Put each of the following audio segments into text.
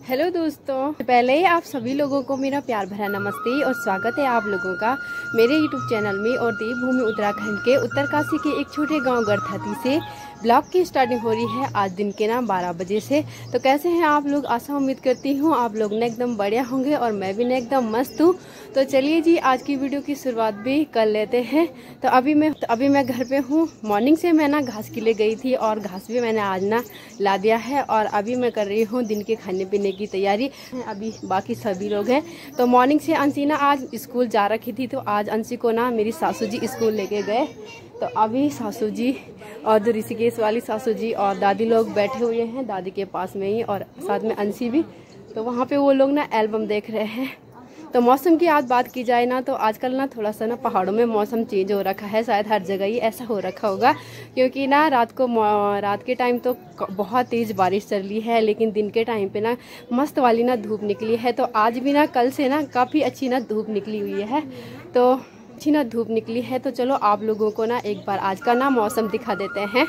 Hello दोस्तों, पहले ही आप सभी लोगों को मेरा प्यार भरा नमस्ते और स्वागत है आप लोगों का मेरे यूट्यूब चैनल में। और देवभूमि उत्तराखंड के उत्तरकाशी के एक छोटे गांव गढ़थती से ब्लॉग की स्टार्टिंग हो रही है आज दिन के 12 बजे से। तो कैसे हैं आप लोग? आशा उम्मीद करती हूँ आप लोग ने एकदम बढ़िया होंगे और मैं भी एकदम मस्त हूँ। तो चलिए जी, आज की वीडियो की शुरुआत भी कर लेते हैं। तो अभी मैं घर पे हूँ। मॉर्निंग से मैं घास के लिए गई थी और घास भी मैंने आज ला दिया है और अभी मैं कर रही हूँ दिन के खाने पीने की तैयारी। अभी बाकी सभी लोग हैं। तो मॉर्निंग से अंशी आज स्कूल जा रखी थी, तो आज अंशी को मेरी सासू जी स्कूल लेके गए। तो अभी सासू जी और जो ऋषिकेश वाली सासू जी और दादी लोग बैठे हुए हैं दादी के पास में ही, और साथ में अंशी भी। तो वहाँ पे वो लोग एल्बम देख रहे हैं। तो मौसम की आज बात की जाए तो आजकल थोड़ा सा पहाड़ों में मौसम चेंज हो रखा है। शायद हर जगह ही ऐसा हो रखा होगा, क्योंकि रात के टाइम तो बहुत तेज़ बारिश चल रही है, लेकिन दिन के टाइम पे मस्त वाली धूप निकली है। तो आज भी कल से काफ़ी अच्छी धूप निकली हुई है। तो अच्छी धूप निकली है। तो चलो आप लोगों को एक बार आज का मौसम दिखा देते हैं।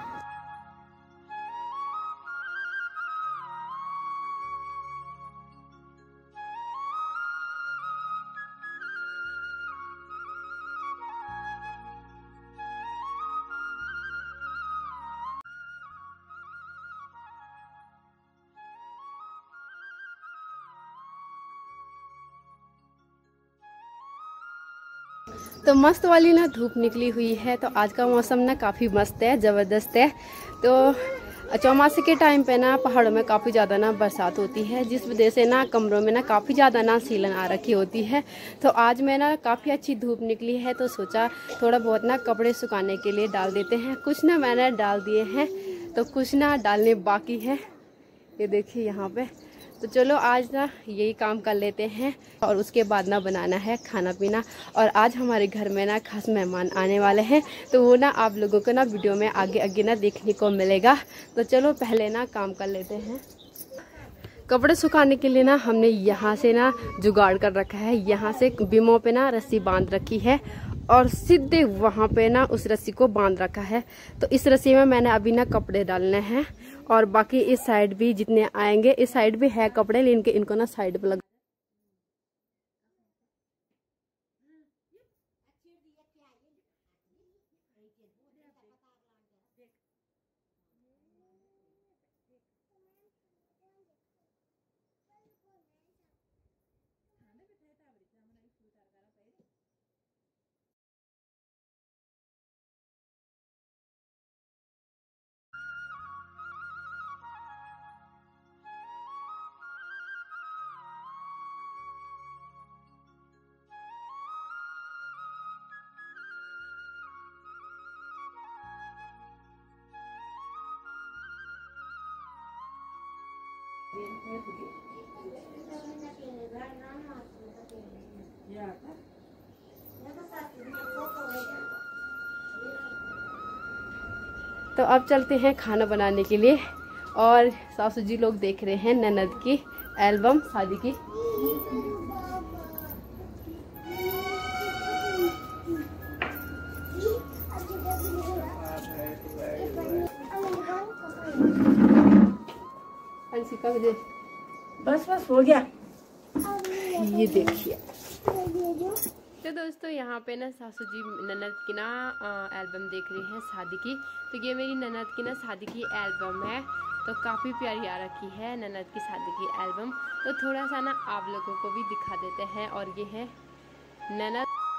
तो मस्त वाली धूप निकली हुई है। तो आज का मौसम काफ़ी मस्त है, ज़बरदस्त है। तो चौमासे के टाइम पे पहाड़ों में काफ़ी ज़्यादा बरसात होती है, जिस वजह से कमरों में काफ़ी ज़्यादा सीलन आ रखी होती है। तो आज में काफ़ी अच्छी धूप निकली है, तो सोचा थोड़ा बहुत कपड़े सुखाने के लिए डाल देते हैं। कुछ मैंने डाल दिए हैं, तो कुछ डालने बाकी है। ये देखिए यहाँ पे। तो चलो आज यही काम कर लेते हैं और उसके बाद बनाना है खाना पीना। और आज हमारे घर में खास मेहमान आने वाले हैं, तो वो आप लोगों को वीडियो में आगे आगे देखने को मिलेगा। तो चलो पहले काम कर लेते हैं। कपड़े सुखाने के लिए हमने यहाँ से जुगाड़ कर रखा है। यहाँ से बीमों पे रस्सी बांध रखी है और सीधे वहाँ पे उस रस्सी को बांध रखा है। तो इस रस्सी में मैंने अभी कपड़े डालने हैं, और बाकी इस साइड भी जितने आएंगे, इस साइड भी है कपड़े, लेकिन इनको साइड पे लगा। तो अब चलते हैं खाना बनाने के लिए। और सासू जी लोग देख रहे हैं ननद की एल्बम शादी की। बस बस हो गया। ये देखिए। तो दोस्तों यहाँ पे सासू जी ननद की एल्बम देख रही हैं शादी की। तो ये मेरी ननद की शादी की एल्बम है। तो काफ़ी प्यारी आ रखी है ननद की शादी की एल्बम। तो थोड़ा सा आप लोगों को भी दिखा देते हैं। और ये है ननद।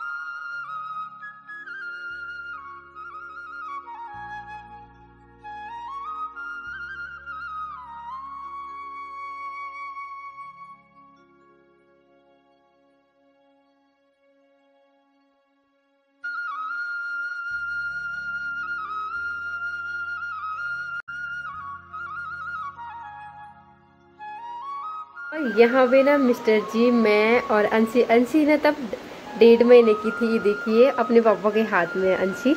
यहाँ पे मिस्टर जी, मैं और अंशी ने तब 1.5 महीने की थी। ये देखिए अपने पापा के हाथ में अंशी।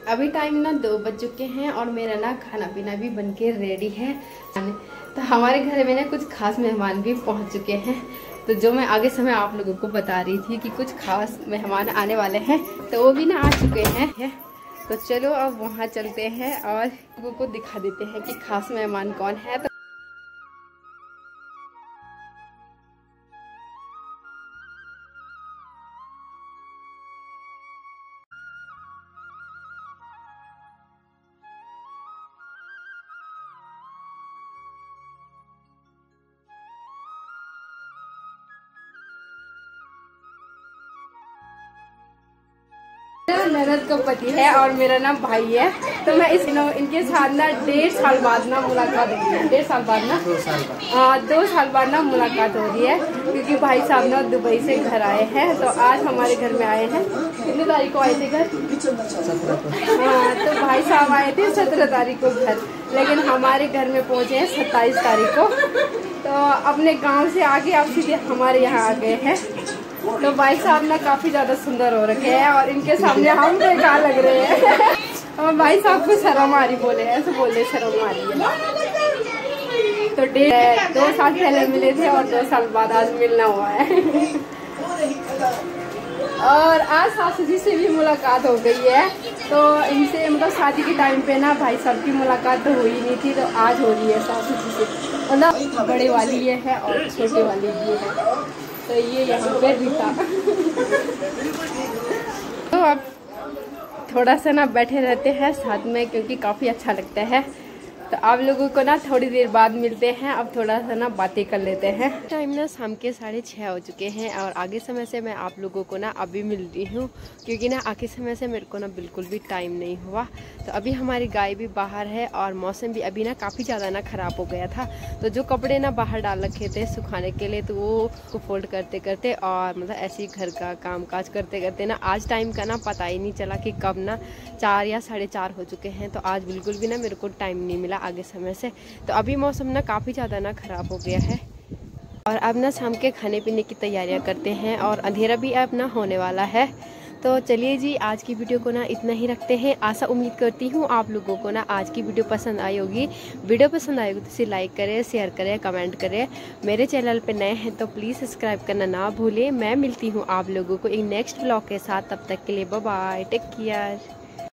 अभी टाइम ना 2 बज चुके हैं और मेरा ना खाना पीना भी बनके रेडी है। तो हमारे घर में ना कुछ खास मेहमान भी पहुंच चुके हैं। तो जो मैं आगे समय आप लोगों को बता रही थी कि कुछ खास मेहमान आने वाले हैं, तो वो भी ना आ चुके हैं। तो चलो अब वहाँ चलते हैं और लोगों को दिखा देते हैं कि खास मेहमान कौन है। तो मेहनत का पति है और मेरा नाम भाई है। तो मैं इनके साथ ना 1.5 साल बाद ना मुलाकात हो रही है। 1.5 साल बाद ना 2 साल बाद ना मुलाकात हो रही है, क्योंकि भाई साहब ना दुबई से घर आए हैं। तो आज हमारे घर में आए हैं। कितनी तारीख को आए थे घर? 17 हाँ, तो भाई साहब आए थे 17 तारीख को घर, लेकिन हमारे घर में पहुँचे हैं 27 तारीख को। तो अपने गाँव से आके अब सीधे हमारे यहाँ आ गए हैं। तो भाई साहब ना काफी ज्यादा सुंदर हो रखे हैं और इनके सामने हम बेकार लग रहे हैं। और भाई साहब को शर्म आ रही, बोले ऐसे बोले शर्म आ रही है। तो 2 साल पहले मिले थे और 2 साल बाद आज मिलना हुआ है। और आज सासू जी से भी मुलाकात हो गई है। तो इनसे मतलब शादी के टाइम पे ना भाई साहब की मुलाकात तो हुई नहीं थी, तो आज हो रही है सासू जी से। मतलब बड़े वाली ये है और छोटे वाली ये है। तो ये यहाँ पे रीता। तो अब थोड़ा सा ना बैठे रहते हैं साथ में, क्योंकि काफ़ी अच्छा लगता है। तो आप लोगों को ना थोड़ी देर बाद मिलते हैं। अब थोड़ा सा ना बातें कर लेते हैं। टाइम ना शाम के 6:30 हो चुके हैं और आगे समय से मैं आप लोगों को ना अभी मिल रही हूँ, क्योंकि ना आगे समय से मेरे को ना बिल्कुल भी टाइम नहीं हुआ। तो अभी हमारी गाय भी बाहर है और मौसम भी अभी ना काफ़ी ज़्यादा ना ख़राब हो गया था। तो जो कपड़े ना बाहर डाल रखे थे सुखाने के लिए, तो वो फोल्ड करते करते और मतलब ऐसे ही घर का काम काज करते करते ना आज टाइम का ना पता ही नहीं चला कि कब ना 4 या 4:30 हो चुके हैं। तो आज बिल्कुल भी ना मेरे को टाइम नहीं मिला आगे समय से। तो अभी मौसम ना काफ़ी ज़्यादा ना ख़राब हो गया है और अब ना शाम के खाने पीने की तैयारियां करते हैं और अंधेरा भी अब ना होने वाला है। तो चलिए जी, आज की वीडियो को ना इतना ही रखते हैं। आशा उम्मीद करती हूँ आप लोगों को ना आज की वीडियो पसंद आई होगी। वीडियो पसंद आई होगी तो इसे लाइक करें, शेयर करें, कमेंट करें। मेरे चैनल पे नए हैं तो प्लीज़ सब्सक्राइब करना ना भूलें। मैं मिलती हूँ आप लोगों को एक नेक्स्ट ब्लॉग के साथ। तब तक के लिए बाय बाय, टेक केयर।